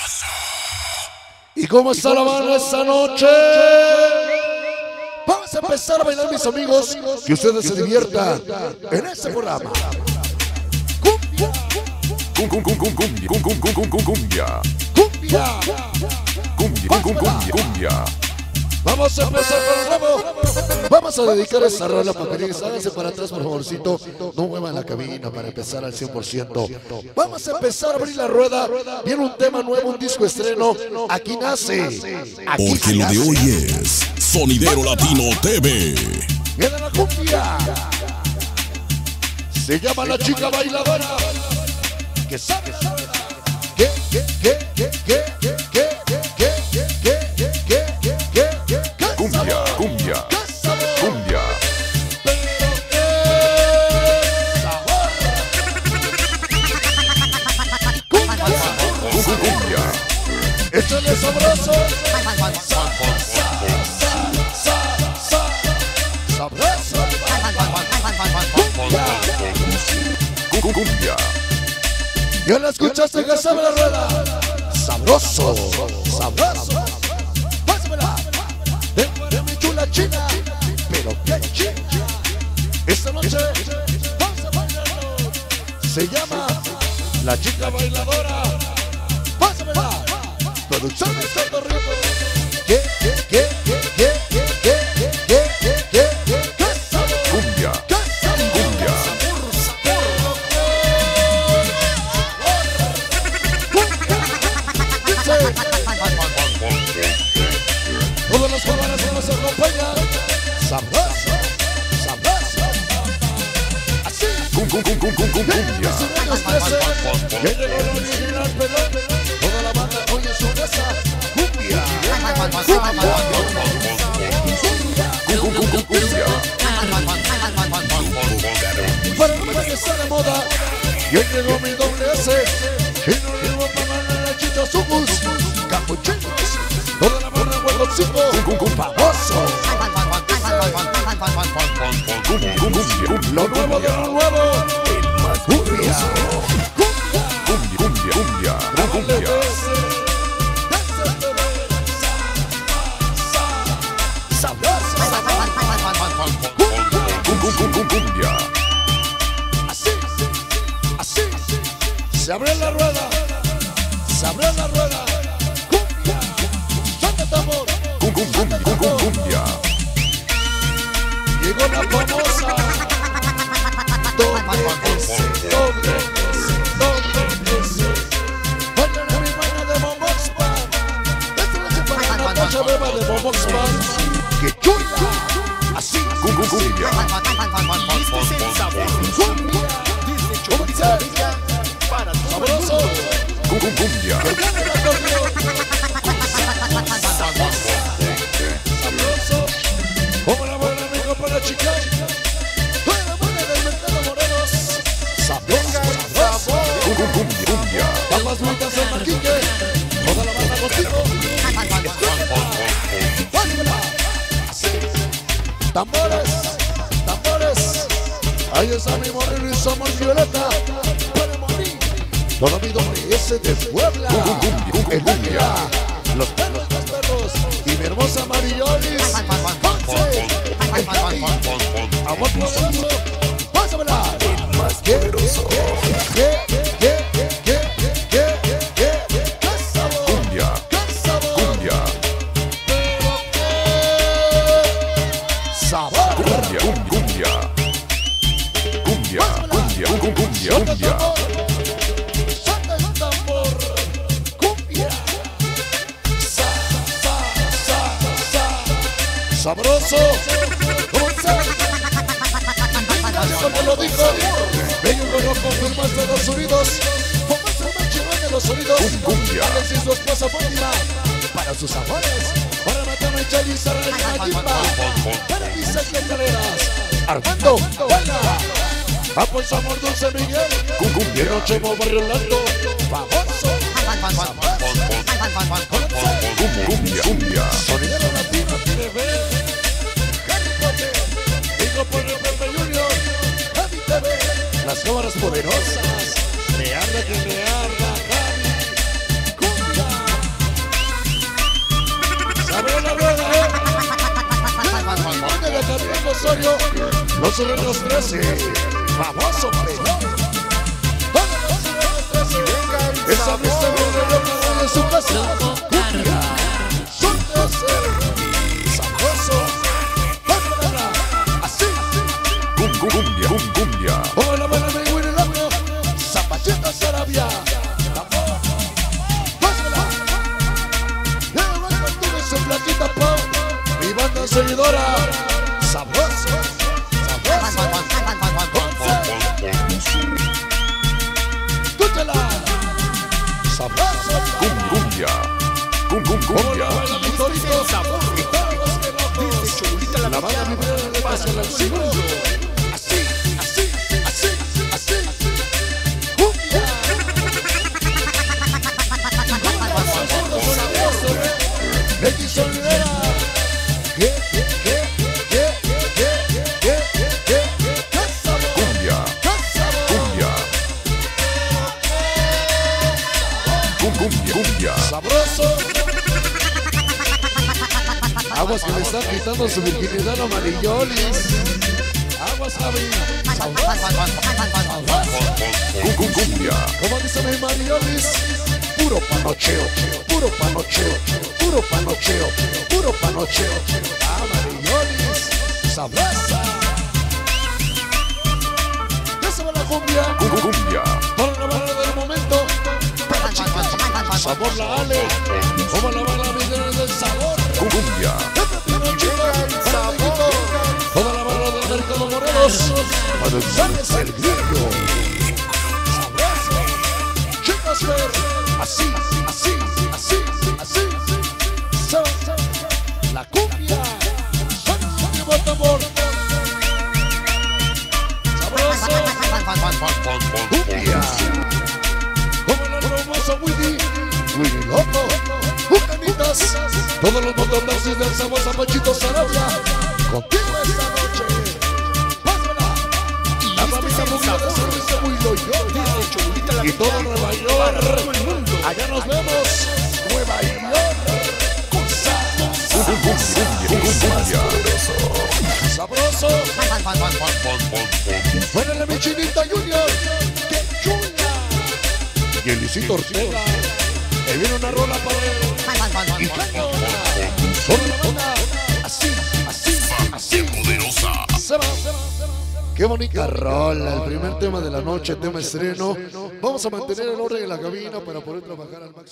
¿Y cómo está la banda esta noche? Vamos a empezar a bailar, mis amigos, que ustedes se diviertan en este programa. Cumbia, cumbia. Vamos a empezar con el nuevo. Vamos a dedicar esta rola, papeles. Háganse para atrás, por favorcito. No muevan la cabina para empezar al 100%. Vamos a empezar a abrir la rueda. Viene un tema nuevo, un disco estreno. Aquí nace. Porque lo de hoy es Sonidero Latino TV. Viene la cumbia. Se llama La Chica Bailadora. Que sabe. ¿Qué? Cumbia. Échale sabroso. Sabroso. Cumbia. Ya la escuchaste, que sabe la rueda. Sabroso. Pásamela. De mi chula china. Pero qué chica. Esta noche vamos a bailarlo. Se llama La Chica Bailadora. Pásamela. Producción de Santo Rico. ¿Qué? Cumbia. Todas las cámaras que nos acompañan. Sabroso. Así. Cumbia. Que llegó el original pelón. Toda la banda hoy en su casa. Cumbia. Para no que está de moda. Y hoy llegó mi doble S. Y no le digo para mandar la chicha sumus. Capuchinos. Toda la banda guardocito. Famoso. Lo nuevo de lo nuevo. Cumbia. Cumbia. Así. Se abre la rueda. Cumbia. Suelta tambor. Cumbia. Llegó la famosa. Doble S. Vayan a mi mano de Momoxpan. Esta noche para Natasha Beba de Momoxpan. ¡Qué chula! Así. Cumbia. Sabroso. Cumbia. Sabroso. Como la buena amigo para chica. Toda la buena del mercado Morelos. Sabroso. Cumbia. Papas brutas en Marquique. Toda la banda contigo. Tambores. Ahí está mi moreno y somos Violeta. Para morir. Toda mi doble S de Puebla. El Águila. Los perros. Y mi hermosa Marillonis. Ponce. El Javi. Amor profundo. Pásamela. El más poderoso. ¿Qué? Cumbia. Sabor. Cumbia. Suelta el tambor. Cumbia. Sabroso. Como lo dijo, bello lo confirmó Estados Unidos. Como es el más chingón de los sonidos. Cumbia. Alex y su esposa Fátima. Para sus amores. Para matarme y chalizar a la Jimba. Para mis escaleras. Armando. Baila. Papo y amor Dulce Miguel. De noche como Barrio Lando. Famoso. Cumbia. Sonidero Latino TV. Harry Potter. Digo por el Pepe Junior. Javi TV. Las cámaras poderosas. Me arda, Javi. Cumbia. Los Sureños 13, famoso pelón. Esa vista de su casa, cumbia, son 13, sabroso, así. Cumbia, cumbia. Hola, buena, me huele loco, Zapachita Sarabia. Su plaquita Pau, mi banda seguidora, sabroso, sabroso, escúchala, sabroso, Cumbia. Cumbia. mi torito, sabor, y todos los que no, la banda vibra de paso al siglo, así, así, así, así, cumbia, X Olivera. ¿Qué sabor? Cumbia. ¿Qué sabor? Cumbia. Sabroso. Aguas que le están quitando su virginidad a Marillolis. Aguas, Javi. Cumbia. Como dice mi Marillolis, puro panocheo, puro panocheo, puro panocheo, puro panocheo. Ah, Marillolis, sabrosa. Ya se va la cumbia. Cumbia. Para la bala del momento. Sabor la Ale. Como la bala del sabor. Cumbia. Toda la bala del mercado Morelos. Para usarles el brillo. Sabroso. Chicas, ver. Así, así, así, así. La cumbia. Suena de tambor. Sabroso. Cumbia. Como el hermoso Willy Loco, Bucanitas, todos los mototaxis del sabor Zapachito Sarabia, contigo esta noche, pásala, la familia mundial de servicio muy loyal, y todo Nueva York, allá nos vemos, Nueva York, con sabroso, fuera mi Chinita Junior, que chula, y el Luisito Ortega. Me viene una rola para él. Y cañona. Así, así, así. Poderosa. Se va. Qué bonita rola. El primer tema de la noche, tema estreno. Vamos a mantener el orden en la cabina para poder trabajar al máximo.